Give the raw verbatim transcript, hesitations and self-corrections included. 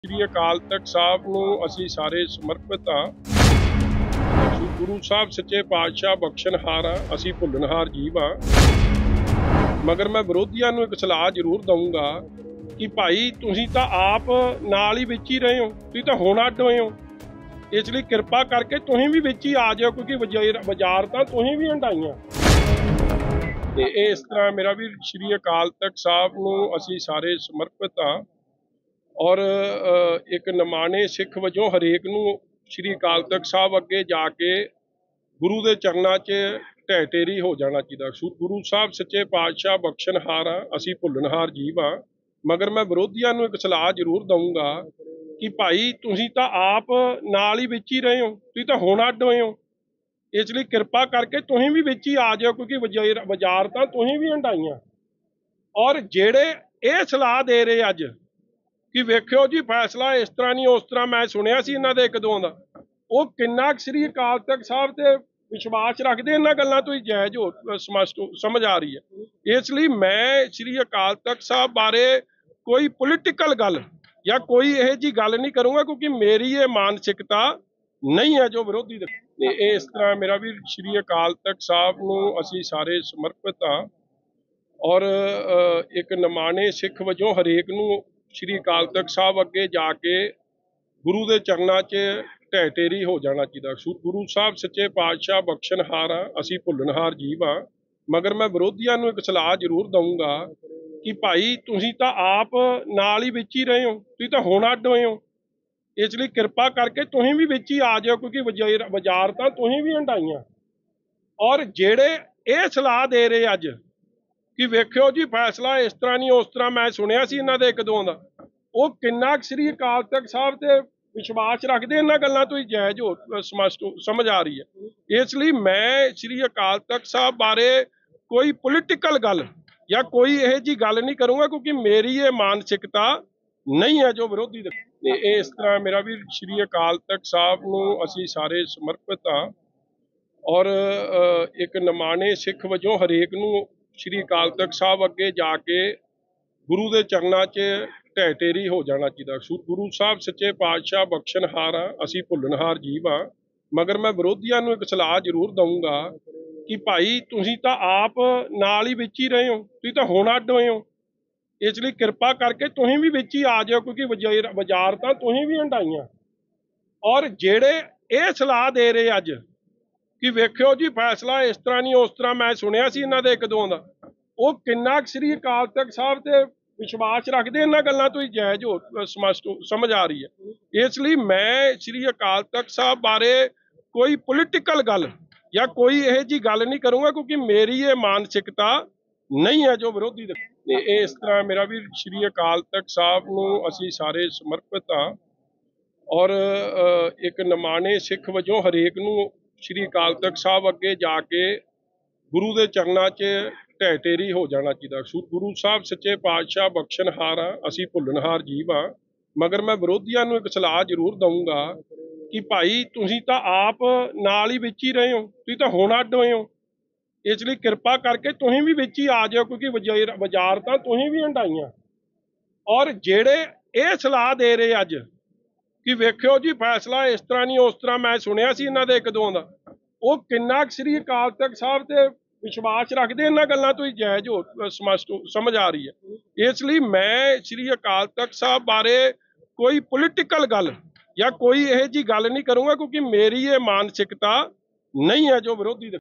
श्री अकाल तख्त साहब ਨੂੰ ਅਸੀਂ ਸਾਰੇ ਸਮਰਪਿਤ ਹਾਂ। ਗੁਰੂ ਸਾਹਿਬ ਸੱਚੇ ਪਾਤਸ਼ਾਹ ਬਖਸ਼ਣਹਾਰ ਆ, ਅਸੀਂ ਭੁੱਲਣਹਾਰ ਜੀਵ ਆ। ਮਗਰ ਮੈਂ ਵਿਰੋਧੀਆਂ ਨੂੰ ਇੱਕ ਸਲਾਹ ਜ਼ਰੂਰ ਦਊਂਗਾ ਕਿ ਭਾਈ ਤੁਸੀਂ ਤਾਂ ਆਪ ਨਾਲ ਹੀ ਵਿੱਚ ਹੀ ਰਹੇ ਹੋ, ਤੁਸੀਂ ਤਾਂ ਹੁਣ ਅੱਡ ਹੋਏ ਹੋ। ਇਸ ਲਈ ਕਿਰਪਾ ਕਰਕੇ ਤੁਸੀਂ ਵੀ ਵਿੱਚ ਹੀ ਆ ਜਾਓ, ਕਿਉਂਕਿ ਬਾਜ਼ਾਰ ਤਾਂ ਤੁਸੀਂ ਵੀ ਹੰਡਾਈਆਂ। ਤੇ ਇਸ ਤਰ੍ਹਾਂ ਮੇਰਾ ਵੀ ਸ਼੍ਰੀ ਅਕਾਲ ਤਖਤ ਸਾਹਿਬ ਨੂੰ ਅਸੀਂ ਸਾਰੇ ਸਮਰਪਿਤ ਹਾਂ। ਔਰ ਇੱਕ ਨਿਮਾਣੇ ਸਿੱਖ ਵਜੋਂ ਹਰੇਕ ਨੂੰ ਸ਼੍ਰੀ ਅਕਾਲ ਤਖਤ ਸਾਹਿਬ ਅੱਗੇ ਜਾ ਕੇ ਗੁਰੂ ਦੇ ਚਰਨਾਂ 'ਚ ਢਹਿ ਢੇਰੀ ਹੋ ਜਾਣਾ ਚਾਹੀਦਾ। ਗੁਰੂ ਸਾਹਿਬ ਸੱਚੇ ਪਾਤਸ਼ਾਹ ਬਖਸ਼ਣਹਾਰ ਆ, ਅਸੀਂ ਭੁੱਲਣਹਾਰ ਜੀਵ ਆ। ਮਗਰ ਮੈਂ ਵਿਰੋਧੀਆਂ ਨੂੰ ਇੱਕ ਸਲਾਹ ਜ਼ਰੂਰ ਦਊਂਗਾ ਕਿ ਭਾਈ ਤੁਸੀਂ ਤਾਂ ਆਪ ਨਾਲ ਹੀ ਵਿੱਚ ਹੀ ਰਹੇ ਹੋ, ਤੁਸੀਂ ਤਾਂ ਹੁਣ ਅੱਡ ਹੋਏ ਹੋ। ਇਸ ਲਈ ਕਿਰਪਾ ਕਰਕੇ ਤੁਸੀਂ ਵੀ ਵਿੱਚ ਹੀ ਆ ਜਾਓ, ਕਿਉਂਕਿ ਬਾਜ਼ਾਰ ਤਾਂ ਤੁਸੀਂ ਵੀ ਹੰਡਾਈਆਂ। ਔਰ ਜਿਹੜੇ ਇਹ ਸਲਾਹ ਦੇ ਰਹੇ ਅੱਜ ਕਿ ਵੇਖਿਓ ਜੀ ਫੈਸਲਾ ਇਸ ਤਰ੍ਹਾਂ ਨਹੀਂ ਉਸ ਤਰ੍ਹਾਂ, ਮੈਂ ਸੁਣਿਆ ਸੀ ਇਹਨਾਂ ਦੇ ਇੱਕ ਦੋ ਦਾ, ਉਹ ਕਿੰਨਾ ਸ਼੍ਰੀ ਅਕਾਲ ਤਖਤ ਸਾਹਿਬ ਤੇ ਵਿਸ਼ਵਾਸ ਰੱਖਦੇ ਇਹਨਾਂ ਗੱਲਾਂ ਤੋਂ ਹੀ ਜਾਇਜ਼ ਹੋ ਸਮਝ ਆ ਰਹੀ ਹੈ। ਇਸ ਲਈ ਮੈਂ ਸ਼੍ਰੀ ਅਕਾਲ ਤਖਤ ਸਾਹਿਬ ਬਾਰੇ ਕੋਈ ਪੋਲੀਟੀਕਲ ਗੱਲ ਜਾਂ ਕੋਈ ਇਹੋ ਜਿਹੀ ਗੱਲ ਨਹੀਂ ਕਰੂੰਗਾ, ਕਿਉਂਕਿ ਮੇਰੀ ਇਹ ਮਾਨਸਿਕਤਾ ਨਹੀਂ ਹੈ ਜੋ ਵਿਰੋਧੀ ਦੇ। ਤੇ ਇਸ ਤਰ੍ਹਾਂ ਮੇਰਾ ਵੀ ਸ਼੍ਰੀ ਅਕਾਲ ਤਖਤ ਸਾਹਿਬ ਨੂੰ ਅਸੀਂ ਸਾਰੇ ਸਮਰਪਿਤ ਹਾਂ। ਔਰ ਇੱਕ ਨਿਮਾਣੇ ਸਿੱਖ ਵਜੋਂ ਹਰੇਕ ਨੂੰ ਸ਼੍ਰੀ ਅਕਾਲ ਤਖਤ ਸਾਹਿਬ ਅੱਗੇ ਜਾ ਕੇ ਗੁਰੂ ਦੇ ਚਰਨਾਂ 'ਚ ਢਹਿ ਢੇਰੀ ਹੋ ਜਾਣਾ ਚਾਹੀਦਾ। ਗੁਰੂ ਸਾਹਿਬ ਸੱਚੇ ਪਾਤਸ਼ਾਹ ਬਖਸ਼ਣਹਾਰ ਆ, ਅਸੀਂ ਭੁੱਲਣਹਾਰ ਜੀਵ ਆ। ਮਗਰ ਮੈਂ ਵਿਰੋਧੀਆਂ ਨੂੰ ਇੱਕ ਸਲਾਹ ਜ਼ਰੂਰ ਦਊਂਗਾ ਕਿ ਭਾਈ ਤੁਸੀਂ ਤਾਂ ਆਪ ਨਾਲ ਹੀ ਵਿੱਚ ਹੀ ਰਹੇ ਹੋ, ਤੁਸੀਂ ਤਾਂ ਹੁਣ ਅੱਡ ਹੋਏ ਹੋ। ਇਸ ਲਈ ਕਿਰਪਾ ਕਰਕੇ ਤੁਸੀਂ ਵੀ ਵਿੱਚ ਹੀ ਆ ਜਾਓ, ਕਿਉਂਕਿ ਬਾਜ਼ਾਰ ਤਾਂ ਤੁਸੀਂ ਵੀ ਹੰਡਾਈਆਂ। ਔਰ ਜਿਹੜੇ ਇਹ ਸਲਾਹ ਦੇ ਰਹੇ ਅੱਜ ਕਿ ਵੇਖਿਓ ਜੀ ਫੈਸਲਾ ਇਸ ਤਰ੍ਹਾਂ ਨਹੀਂ ਉਸ ਤਰ੍ਹਾਂ, ਮੈਂ ਸੁਣਿਆ ਸੀ ਇਹਨਾਂ ਦੇ ਇੱਕ ਦੋ ਦਾ, ਉਹ ਕਿੰਨਾ ਸ਼੍ਰੀ ਅਕਾਲ ਤਖਤ ਸਾਹਿਬ ਤੇ ਵਿਸ਼ਵਾਸ ਰੱਖਦੇ ਇਹਨਾਂ ਗੱਲਾਂ ਤੋਂ ਹੀ ਜਾਇਜ਼ ਹੋ ਸਮਝ ਆ ਰਹੀ ਹੈ। ਇਸ ਲਈ ਮੈਂ ਸ਼੍ਰੀ ਅਕਾਲ ਤਖਤ ਸਾਹਿਬ ਬਾਰੇ ਕੋਈ ਪੋਲੀਟੀਕਲ ਗੱਲ ਜਾਂ ਕੋਈ ਇਹੋ ਜਿਹੀ ਗੱਲ ਨਹੀਂ ਕਰੂੰਗਾ, ਕਿਉਂਕਿ ਮੇਰੀ ਇਹ ਮਾਨਸਿਕਤਾ ਨਹੀਂ ਹੈ ਜੋ ਵਿਰੋਧੀ ਦੇ। ਤੇ ਇਸ ਤਰ੍ਹਾਂ ਮੇਰਾ ਵੀ ਸ਼੍ਰੀ ਅਕਾਲ ਤਖਤ ਸਾਹਿਬ ਨੂੰ ਅਸੀਂ ਸਾਰੇ ਸਮਰਪਿਤ ਹਾਂ। ਔਰ ਇੱਕ ਨਿਮਾਣੇ ਸਿੱਖ ਵਜੋਂ ਹਰੇਕ ਨੂੰ ਸ਼੍ਰੀ ਅਕਾਲ ਤਖਤ ਸਾਹਿਬ ਅੱਗੇ ਜਾ ਕੇ ਗੁਰੂ ਦੇ ਚਰਨਾਂ 'ਚ ਢਹਿ ਢੇਰੀ ਹੋ ਜਾਣਾ ਚਾਹੀਦਾ। ਗੁਰੂ ਸਾਹਿਬ ਸੱਚੇ ਪਾਤਸ਼ਾਹ ਬਖਸ਼ਣਹਾਰ ਆ, ਅਸੀਂ ਭੁੱਲਣਹਾਰ ਜੀਵ ਆ। ਮਗਰ ਮੈਂ ਵਿਰੋਧੀਆਂ ਨੂੰ ਇੱਕ ਸਲਾਹ ਜ਼ਰੂਰ ਦਊਂਗਾ ਕਿ ਭਾਈ ਤੁਸੀਂ ਤਾਂ ਆਪ ਨਾਲ ਹੀ ਵਿੱਚ ਹੀ ਰਹੇ ਹੋ, ਤੁਸੀਂ ਤਾਂ ਹੁਣ ਅੱਡ ਹੋਏ ਹੋ। ਇਸ ਲਈ ਕਿਰਪਾ ਕਰਕੇ ਤੁਸੀਂ ਵੀ ਵਿੱਚ ਹੀ ਆ ਜਾਓ, ਕਿਉਂਕਿ ਬਾਜ਼ਾਰ ਤਾਂ ਤੁਸੀਂ ਵੀ ਹੰਡਾਈਆਂ। ਔਰ ਜਿਹੜੇ ਇਹ ਸਲਾਹ ਦੇ ਰਹੇ ਅੱਜ ਕਿ ਵੇਖਿਓ ਜੀ ਫੈਸਲਾ ਇਸ ਤਰ੍ਹਾਂ ਨਹੀਂ ਉਸ ਤਰ੍ਹਾਂ, ਮੈਂ ਸੁਣਿਆ ਸੀ ਇਹਨਾਂ ਦੇ ਇੱਕ ਦੋ ਦਾ, ਉਹ ਕਿੰਨਾ ਸ਼੍ਰੀ ਅਕਾਲ ਤਖਤ ਸਾਹਿਬ ਤੇ ਵਿਸ਼ਵਾਸ ਰੱਖਦੇ ਇਹਨਾਂ ਗੱਲਾਂ ਤੋਂ ਹੀ ਜਾਇਜ਼ ਹੋ ਸਮਝ ਆ ਰਹੀ ਹੈ। ਇਸ ਲਈ ਮੈਂ ਸ਼੍ਰੀ ਅਕਾਲ ਤਖਤ ਸਾਹਿਬ ਬਾਰੇ ਕੋਈ ਪੋਲੀਟੀਕਲ ਗੱਲ ਜਾਂ ਕੋਈ ਇਹੋ ਜਿਹੀ ਗੱਲ ਨਹੀਂ ਕਰੂੰਗਾ, ਕਿਉਂਕਿ ਮੇਰੀ ਇਹ ਮਾਨਸਿਕਤਾ ਨਹੀਂ ਹੈ ਜੋ ਵਿਰੋਧੀ ਦੇ। ਤੇ ਇਸ ਤਰ੍ਹਾਂ ਮੇਰਾ ਵੀ ਸ਼੍ਰੀ ਅਕਾਲ ਤਖਤ ਸਾਹਿਬ ਨੂੰ ਅਸੀਂ ਸਾਰੇ ਸਮਰਪਿਤ ਹਾਂ। ਔਰ ਇੱਕ ਨਿਮਾਣੇ ਸਿੱਖ ਵਜੋਂ ਹਰੇਕ ਨੂੰ ਸ਼੍ਰੀ ਅਕਾਲ ਤਖਤ ਸਾਹਿਬ ਅੱਗੇ ਜਾ ਕੇ ਗੁਰੂ ਦੇ ਚਰਨਾਂ 'ਚ ਢਹਿ ਢੇਰੀ ਹੋ ਜਾਣਾ ਚਾਹੀਦਾ। ਗੁਰੂ ਸਾਹਿਬ ਸੱਚੇ ਪਾਤਸ਼ਾਹ ਬਖਸ਼ਣਹਾਰ ਆ, ਅਸੀਂ ਭੁੱਲਣਹਾਰ ਜੀਵ ਆ। ਮਗਰ ਮੈਂ ਵਿਰੋਧੀਆਂ ਨੂੰ ਇੱਕ ਸਲਾਹ ਜ਼ਰੂਰ ਦਊਂਗਾ ਕਿ ਭਾਈ ਤੁਸੀਂ ਤਾਂ ਆਪ ਨਾਲ ਹੀ ਵਿੱਚ ਹੀ ਰਹੇ ਹੋ, ਤੁਸੀਂ ਤਾਂ ਹੁਣ ਅੱਡ ਹੋਏ ਹੋ। ਇਸ ਲਈ ਕਿਰਪਾ ਕਰਕੇ ਤੁਸੀਂ ਵੀ ਵਿੱਚ ਹੀ ਆ ਜਾਓ, ਕਿਉਂਕਿ ਬਾਜ਼ਾਰ ਤਾਂ ਤੁਸੀਂ ਵੀ ਹੰਡਾਈਆਂ। ਔਰ ਜਿਹੜੇ ਇਹ ਸਲਾਹ ਦੇ ਰਹੇ ਅੱਜ ਕਿ ਵੇਖਿਓ ਜੀ ਫੈਸਲਾ ਇਸ ਤਰ੍ਹਾਂ ਨਹੀਂ ਉਸ ਤਰ੍ਹਾਂ, ਮੈਂ ਸੁਣਿਆ ਸੀ ਇਹਨਾਂ ਦੇ ਇੱਕ ਦੋ ਦਾ, ਉਹ ਕਿੰਨਾ ਸ਼੍ਰੀ ਅਕਾਲ ਤਖਤ ਸਾਹਿਬ ਤੇ ਵਿਸ਼ਵਾਸ ਰੱਖਦੇ ਇਹਨਾਂ ਗੱਲਾਂ ਤੋਂ ਹੀ ਜਾਇਜ਼ ਹੋ ਸਮਝ ਆ ਰਹੀ ਹੈ। ਇਸ ਲਈ ਮੈਂ ਸ਼੍ਰੀ ਅਕਾਲ ਤਖਤ ਸਾਹਿਬ ਬਾਰੇ ਕੋਈ ਪੋਲੀਟੀਕਲ ਗੱਲ ਜਾਂ ਕੋਈ ਇਹੋ ਜਿਹੀ ਗੱਲ ਨਹੀਂ ਕਰੂੰਗਾ, ਕਿਉਂਕਿ ਮੇਰੀ ਇਹ ਮਾਨਸਿਕਤਾ ਨਹੀਂ ਹੈ ਜੋ ਵਿਰੋਧੀ ਦੇ।